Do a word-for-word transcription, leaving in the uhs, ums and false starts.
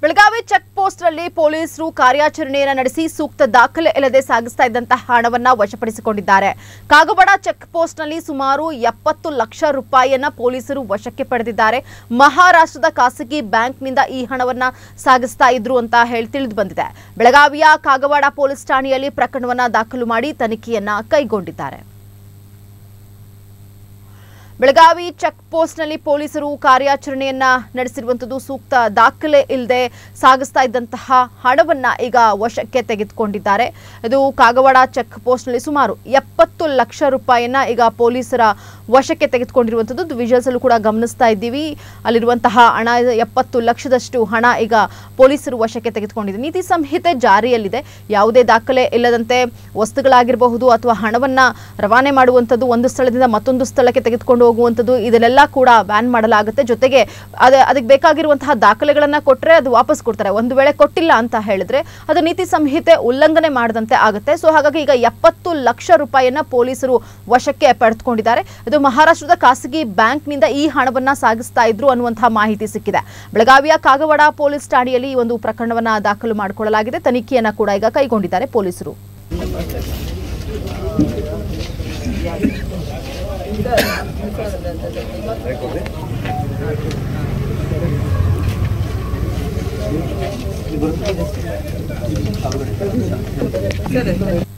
Belagavi check post ನಲ್ಲಿ ಪೊಲೀಸರು ಕಾರ್ಯಾಚರಣೆಯನ್ನು ನಡೆಸಿ ಸೂಕ್ತ ದಾಖಲೆ ಇಲ್ಲದೆ ಸಾಗಿಸ್ತಾ ಇದ್ದಂತಹ ಹಣವನ್ನ ವಶಪಡಿಸಿಕೊಂಡಿದ್ದಾರೆ. ಕಾಗವಾಡ ಚೆಕ್ ಪೋಸ್ಟ್ ನಲ್ಲಿ ಸುಮಾರು ಎಪ್ಪತ್ತು ಲಕ್ಷ ರೂಪಾಯಿಯನ್ನ ಪೊಲೀಸರು ವಶಕ್ಕೆ ಪಡೆದಿದ್ದಾರೆ. ಮಹಾರಾಷ್ಟ್ರದ ಖಾಸಗಿ ಬ್ಯಾಂಕ್ನಿಂದ ಈ ಹಣವನ್ನ ಸಾಗಿಸ್ತಾ ಇದ್ರು ಅಂತ ಹೇಳಿ ತಿಳಿದು ಬಂದಿದೆ. ಬೆಳಗಾವಿಯ ಕಾಗವಾಡ ಪೊಲೀಸ್ ಠಾಣೆಯಲ್ಲಿ ಪ್ರಕರಣವನ್ನ ದಾಖಲು ಮಾಡಿ ತನಿಖೆಯನ್ನ ಕೈಗೊಂಡಿದ್ದಾರೆ. ಬೆಳಗಾವಿ ಚೆಕ್ ಪೋಸ್ಟ್ ನಲ್ಲಿ ಪೊಲೀಸರು ಕಾರ್ಯಾಚರಣೆಯನ್ನ ನಡೆಸಿರುವಂತದ್ದು ಸೂಕ್ತ ದಾಖಲೆ ಇಲ್ಲದೆ ಸಾಗಿಸ್ತಾ ಇದ್ದಂತಹ ಹಣವನ್ನ ಈಗ ವಶಕ್ಕೆ ತೆಗೆದುಕೊಂಡಿದ್ದಾರೆ. ಇದು ಕಾಗವಾಡ ಚೆಕ್ ಪೋಸ್ಟ್ ನಲ್ಲಿ ಸುಮಾರು ಎಪ್ಪತ್ತು ಲಕ್ಷ ರೂಪಾಯಿಯನ್ನ ಈಗ ಪೊಲೀಸರ ವಶಕ್ಕೆ ತೆಗೆದುಕೊಂಡಿರುವಂತದ್ದು ವಿಜುವಲ್ಸ್ ಅಲ್ಲೂ ಕೂಡ ಗಮನಿಸ್ತಾ ಇದ್ದೀವಿ. ಅಲ್ಲಿರುವಂತಹ ಹಣ ಎಪ್ಪತ್ತು ಲಕ್ಷದಷ್ಟು ಹಣ ಈಗ ಪೊಲೀಸರು ವಶಕ್ಕೆ ತೆಗೆದುಕೊಂಡಿದ್ದಾರೆ. ನೀತಿ ಸಂಹಿತೆ ಜಾರಿಯಲ್ಲಿದೆ. ಯಾವುದೇ ದಾಖಲೆ ಇಲ್ಲದಂತೆ ವಸ್ತುಗಳಾಗಿರಬಹುದು ಅಥವಾ ಹಣವನ್ನ ರವಾನೆ ಮಾಡುವಂತದ್ದು ಒಂದು ಸ್ಥಳದಿಂದ ಮತ್ತೊಂದು ಸ್ಥಳಕ್ಕೆ ತೆಗೆದುಕೊಂಡು ಹೋಗುವಂತದ್ದು ಇದೆಲ್ಲ ಕೂಡ ಬ್ಯಾನ್ ಮಾಡಲಾಗುತ್ತೆ. ಜೊತೆಗೆ ಅದ ಅದಕ್ಕೆ ಬೇಕಾಗಿರುವಂತಹ ದಾಖಲೆಗಳನ್ನ ಕೊಟ್ಟರೆ ಅದು ವಾಪಸ್ ಕೊಡ್ತಾರೆ. ಒಂದು ವೇಳೆ ಕೊಟ್ಟಿಲ್ಲ ಅಂತ ಹೇಳಿದ್ರೆ ಅದು ನೀತಿ ಸಂಹಿತೆ ಉಲ್ಲಂಘನೆ ಮಾಡದಂತೆ ಆಗುತ್ತೆ. ಸೊ ಹಾಗಾಗಿ ಈಗ ಎಪ್ಪತ್ತು ಲಕ್ಷ ರೂಪಾಯಿಯನ್ನ ಪೊಲೀಸರು ವಶಕ್ಕೆ ಪಡೆದುಕೊಂಡಿದ್ದಾರೆ. ಇದು ಮಹಾರಾಷ್ಟ್ರದ ಖಾಸಗಿ ಬ್ಯಾಂಕ್ನಿಂದ ಈ ಹಣವನ್ನ ಸಾಗಿಸ್ತಾ ಇದ್ರು ಅನ್ನುವಂತಹ ಮಾಹಿತಿ ಸಿಕ್ಕಿದೆ. ಬೆಳಗಾವಿಯ ಕಾಗವಾಡ ಪೊಲೀಸ್ ಠಾಣೆಯಲ್ಲಿ ಈ ಒಂದು ಪ್ರಕರಣವನ್ನ ದಾಖಲು ಮಾಡಿಕೊಳ್ಳಲಾಗಿದೆ. ತನಿಖೆಯನ್ನ ಕೂಡ ಈಗ ಕೈಗೊಂಡಿದ್ದಾರೆ ಪೊಲೀಸರು.